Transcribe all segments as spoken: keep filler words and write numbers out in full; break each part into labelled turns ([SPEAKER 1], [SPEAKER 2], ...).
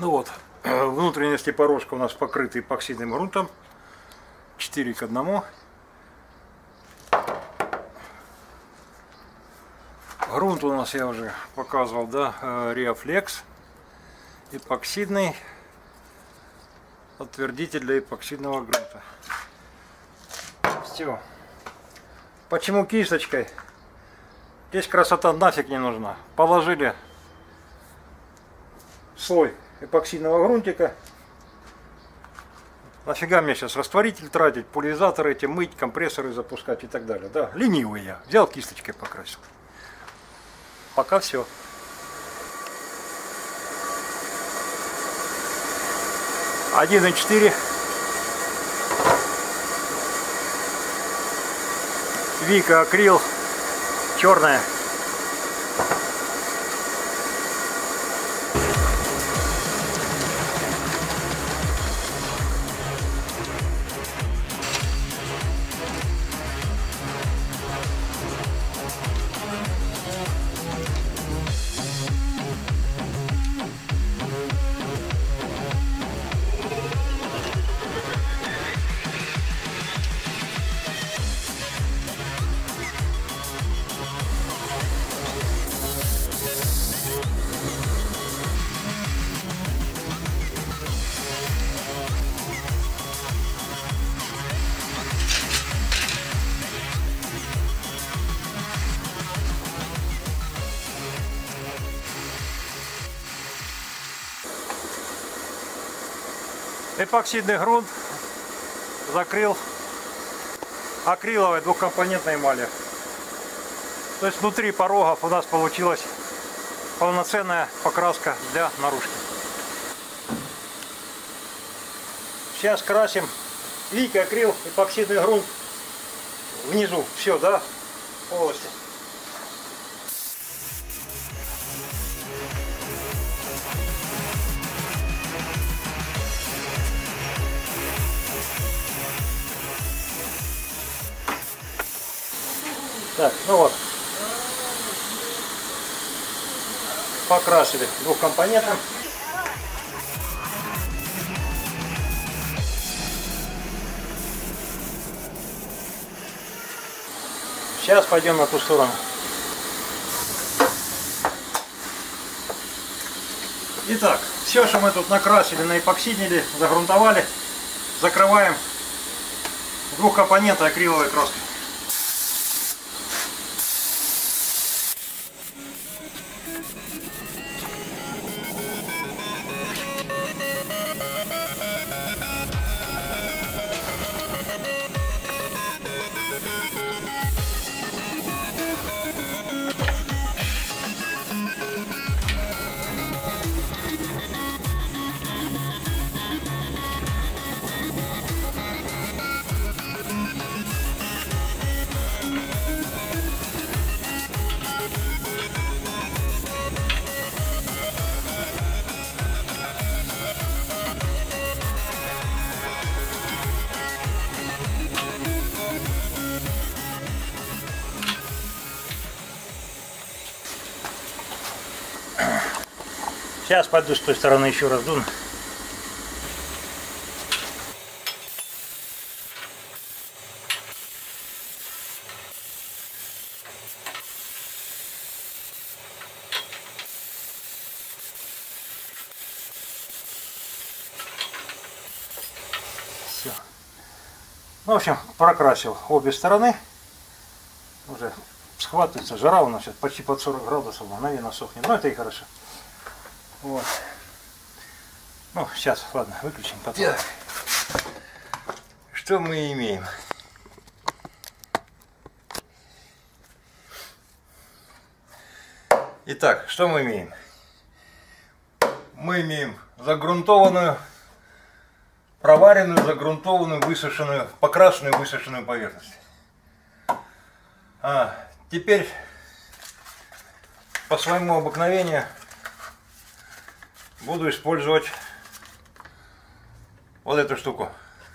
[SPEAKER 1] Ну вот, внутренности порожка у нас покрыты эпоксидным грунтом. четыре к одному. Грунт у нас, я уже показывал, да, Риафлекс. Эпоксидный. Утвердитель для эпоксидного грунта. Все. Почему кисточкой? Здесь красота нафиг не нужна. Положили слой эпоксидного грунтика. Нафига мне сейчас растворитель тратить, пульверизаторы эти мыть, компрессоры запускать и так далее. Да, ленивый я. Взял кисточкой покрасил. Пока все. один и четыре. Вика акрил. Черная. Эпоксидный грунт закрыл акриловой двухкомпонентной эмалью. То есть внутри порогов у нас получилась полноценная покраска для наружки. Сейчас красим Вика акрил, эпоксидный грунт внизу. Все, да, полностью. Так, ну вот, покрасили двухкомпонентом. Сейчас пойдем на ту сторону. Итак, все, что мы тут накрасили, наэпоксидили, загрунтовали, закрываем двухкомпонентной акриловой краской. Сейчас пойду с той стороны еще раз дуну. Все. Ну, в общем, прокрасил обе стороны. Уже схватывается жара у нас сейчас почти под сорок градусов, мгновенно сохнет. Но это и хорошо. Вот. Ну, сейчас, ладно, выключим потом. Так. Что мы имеем? Итак, что мы имеем? Мы имеем загрунтованную, проваренную, загрунтованную, высушенную, покрашенную, высушенную поверхность. А, теперь по своему обыкновению буду использовать вот эту штуку.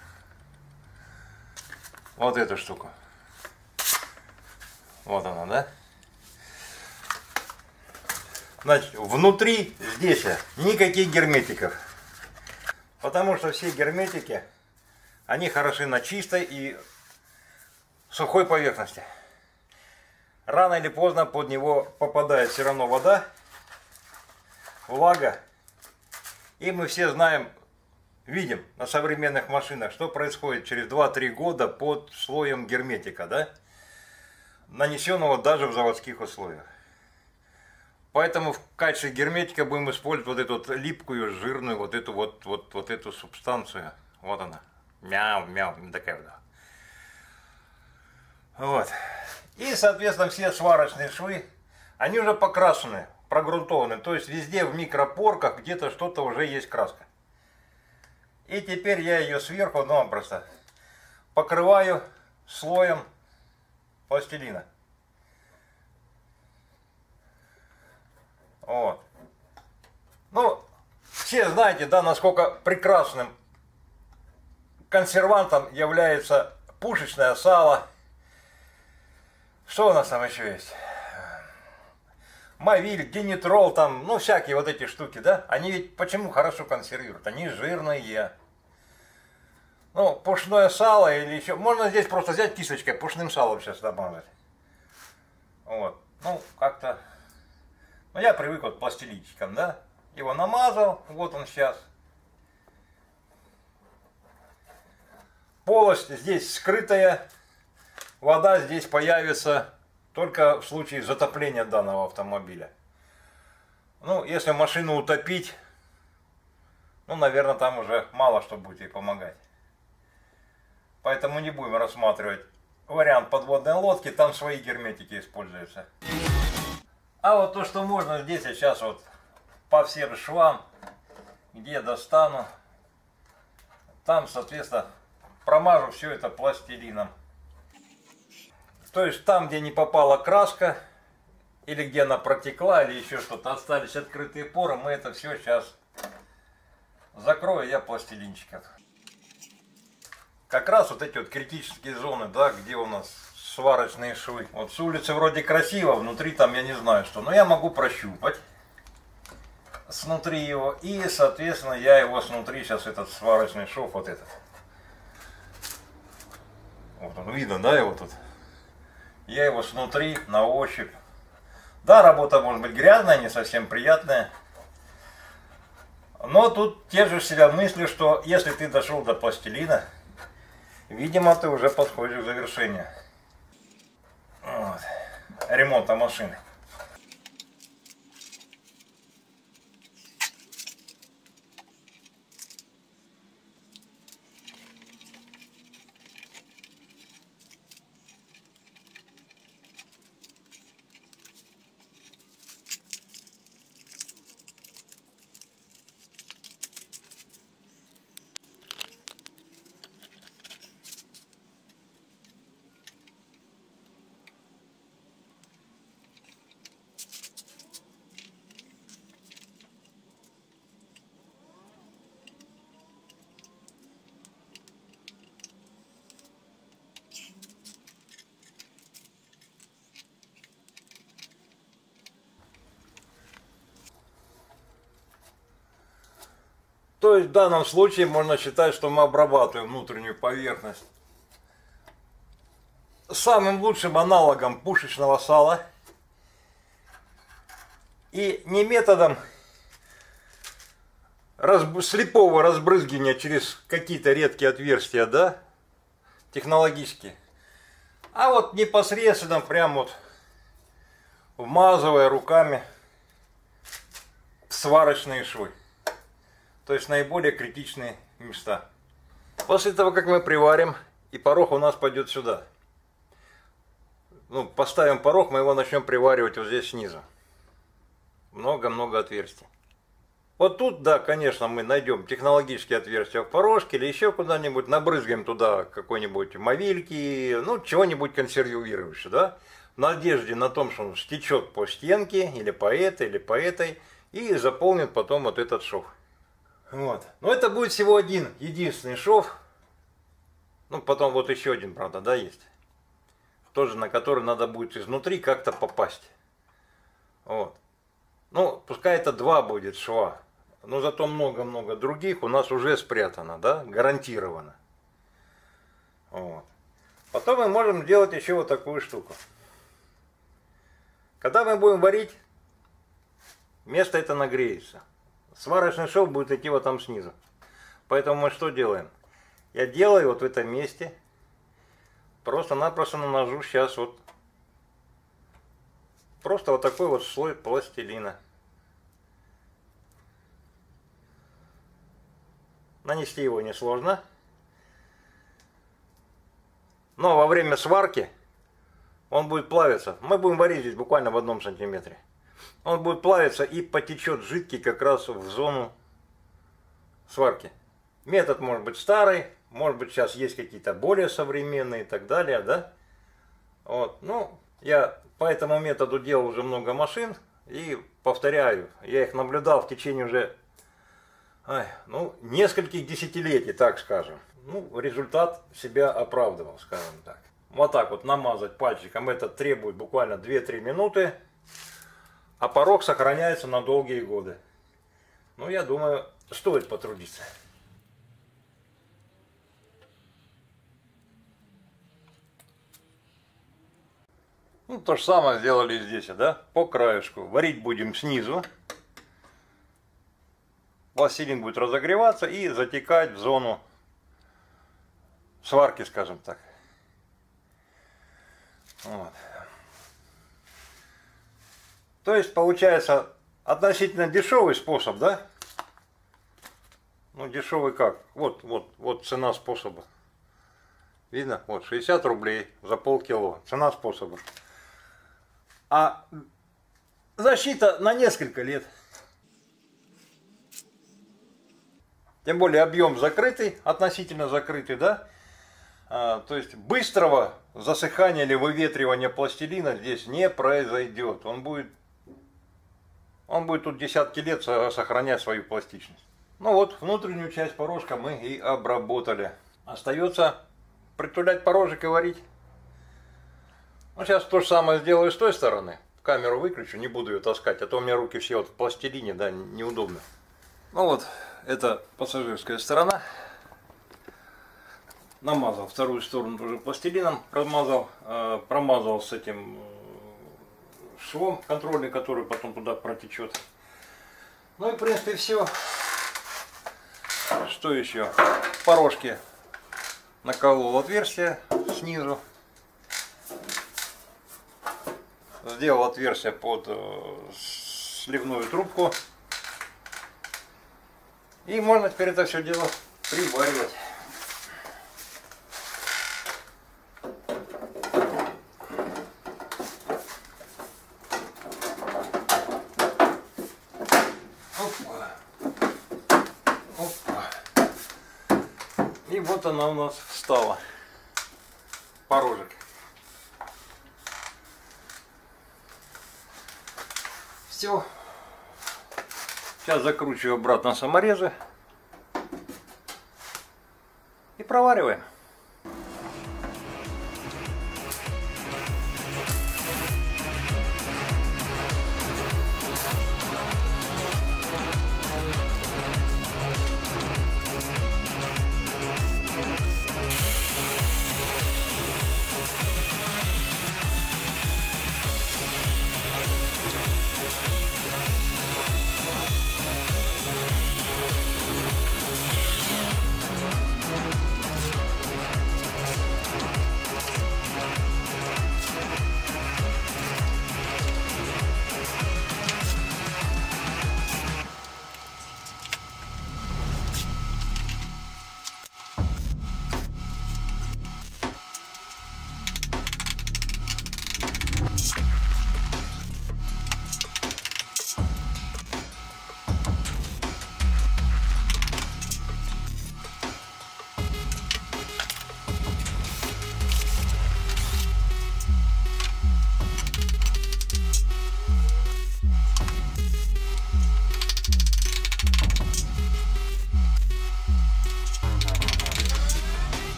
[SPEAKER 1] Вот эту штуку. Вот она, да? Значит, внутри здесь никаких герметиков. Потому что все герметики, они хороши на чистой и сухой поверхности. Рано или поздно под него попадает все равно вода, влага. И мы все знаем, видим на современных машинах, что происходит через два-три года под слоем герметика, да? Нанесенного даже в заводских условиях. Поэтому в качестве герметика будем использовать вот эту вот липкую, жирную, вот эту вот, вот, вот эту субстанцию. Вот она. Мяу, мяу, такая вот. Вот. И, соответственно, все сварочные швы, они уже покрашены, прогрунтованы. То есть везде в микропорках где-то что-то уже есть краска. И теперь я ее сверху, ну, просто покрываю слоем пластилина. Вот. Ну, все знаете, да, насколько прекрасным консервантом является пушечное сало. Что у нас там еще есть? Мавиль, генитрол, там, ну, всякие вот эти штуки, да? Они ведь почему хорошо консервируют? Они жирные. Ну, пушное сало или еще... Можно здесь просто взять кисточкой, пушным салом сейчас добавить. Вот. Ну, как-то... Ну, я привык вот к пластилинчикам, да? Его намазал, вот он сейчас. Полость здесь скрытая. Вода здесь появится только в случае затопления данного автомобиля. Ну, если машину утопить, ну, наверное, там уже мало что будет ей помогать. Поэтому не будем рассматривать вариант подводной лодки, там свои герметики используются. А вот то, что можно здесь, я сейчас вот по всем швам, где я достану, там, соответственно, промажу все это пластилином. То есть там, где не попала краска, или где она протекла, или еще что-то, остались открытые поры, мы это все сейчас закрою я пластилинчиком. Как раз вот эти вот критические зоны, да, где у нас сварочные швы. Вот с улицы вроде красиво, внутри там я не знаю что, но я могу прощупать снутри его, и, соответственно, я его снутри, сейчас этот сварочный шов, вот этот. Вот он, видно, да, его тут? Я его снутри, на ощупь. Да, работа может быть грязная, не совсем приятная. Но тут те же себя мысли, что если ты дошел до пластилина, видимо, ты уже подходишь к завершению вот, ремонта машины. То есть в данном случае можно считать, что мы обрабатываем внутреннюю поверхность самым лучшим аналогом пушечного сала. И не методом разб... слепого разбрызгивания через какие-то редкие отверстия, да, технологически, а вот непосредственно прям вот вмазывая руками в сварочные швы. То есть наиболее критичные места. После того, как мы приварим, и порог у нас пойдет сюда. Ну, поставим порог, мы его начнем приваривать вот здесь снизу. Много-много отверстий. Вот тут, да, конечно, мы найдем технологические отверстия в порожке или еще куда-нибудь, набрызгаем туда какой-нибудь мовильки, ну, чего-нибудь консервирующего, да, в надежде на том, что он стечет по стенке, или по этой, или по этой, и заполнит потом вот этот шов. Вот. Но это будет всего один, единственный шов. Ну, потом вот еще один, правда, да, есть. Тоже на который надо будет изнутри как-то попасть. Вот.
[SPEAKER 2] Ну, пускай это два будет шва, но зато много-много других у нас уже спрятано, да, гарантированно. Вот. Потом мы можем сделать еще вот такую штуку. Когда мы будем варить, место это нагреется. Сварочный шов будет идти вот там снизу. Поэтому мы что делаем? Я делаю вот в этом месте, просто-напросто наношу сейчас вот, просто вот такой вот слой пластилина. Нанести его несложно. Но во время сварки он будет плавиться. Мы будем варить здесь буквально в одном сантиметре. Он будет плавиться и потечет жидкий как раз в зону сварки. Метод может быть старый, может быть сейчас есть какие-то более современные и так далее, да? Вот, ну, я по этому методу делал уже много машин и повторяю, я их наблюдал в течение уже, ай, ну, нескольких десятилетий, так скажем. Ну, результат себя оправдывал, скажем так. Вот так вот намазать пальчиком, это требует буквально две-три минуты, а порог сохраняется на долгие годы. Ну, я думаю, стоит потрудиться. Ну, то же самое сделали здесь, да, по краешку. Варить будем снизу. Пластилин будет разогреваться и затекать в зону сварки, скажем так. Вот. То есть получается относительно дешевый способ, да? Ну, дешевый как? Вот, вот, вот цена способа. Видно? Вот, шестьдесят рублей за полкило. Цена способа. А защита на несколько лет. Тем более объем закрытый, относительно закрытый, да? А, то есть быстрого засыхания или выветривания пластилина здесь не произойдет. Он будет, он будет тут десятки лет сохранять свою пластичность. Ну вот, внутреннюю часть порожка мы и обработали. Остается притулять порожек и варить. Ну, сейчас то же самое сделаю с той стороны. Камеру выключу, не буду ее таскать, а то у меня руки все вот в пластилине, да, неудобно. Ну вот, это пассажирская сторона. Намазал вторую сторону тоже пластилином, промазал, э, промазал с этим швом контрольный, который потом туда протечет. Ну и в принципе все. Что еще? В порожке наколол отверстие снизу. Сделал отверстие под э, сливную трубку. И можно теперь это все дело приваривать. Опа. Опа. И вот она у нас встала. Порожек. Все. Сейчас закручиваю обратно саморезы и провариваем.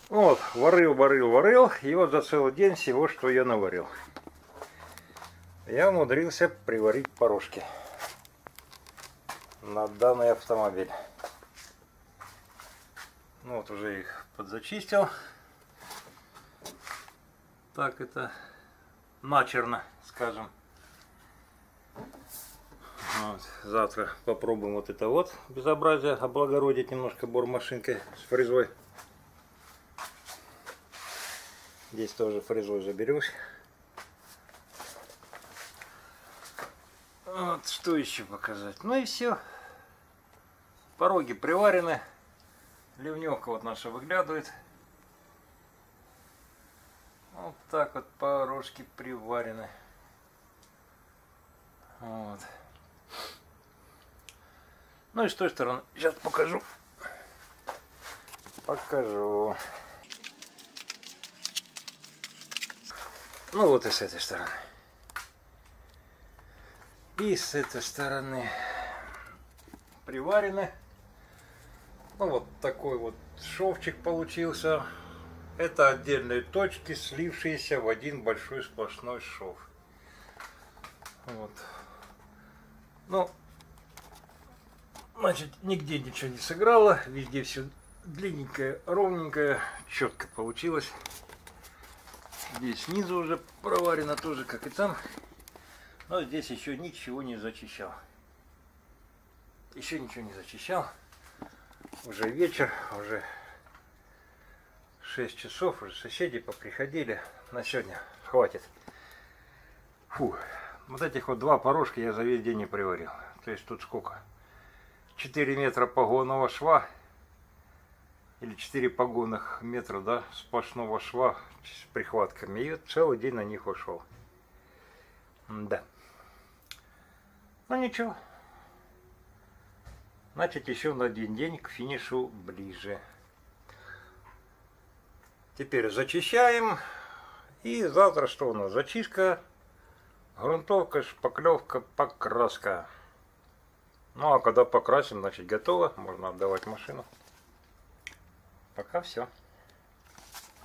[SPEAKER 2] Вот, варил, варил, варил, и вот за целый день всего, что я наварил. Я умудрился приварить порошки на данный автомобиль. Ну вот уже их подзачистил. Так это начерно, скажем. Вот. Завтра попробуем вот это вот безобразие облагородить немножко бормашинкой с фрезой. Здесь тоже фрезой заберусь. Вот что еще показать. Ну и все. Пороги приварены. Ливневка вот наша выглядывает. Вот так вот порожки приварены. Вот. Ну и с той стороны сейчас покажу. Покажу. Ну вот и с этой стороны. И с этой стороны приварены. Ну вот такой вот шовчик получился. Это отдельные точки, слившиеся в один большой сплошной шов. Вот. Ну, значит, нигде ничего не сыграло. Везде все длинненькое, ровненькое, четко получилось. Здесь снизу уже проварено тоже, как и там. Но здесь еще ничего не зачищал. Еще ничего не зачищал. Уже вечер, уже шесть часов, уже соседи поприходили. На сегодня хватит. Фу. Вот этих вот два порожка я за весь день не приварил. То есть тут сколько? четыре метра погонного шва. Или четыре погонных метра, да, сплошного шва с прихватками. И целый день на них ушел. Да. Ну ничего. Значит, еще на один день к финишу ближе. Теперь зачищаем. И завтра что у нас? Зачистка, грунтовка, шпаклевка, покраска. Ну а когда покрасим, значит готово. Можно отдавать машину. Пока все.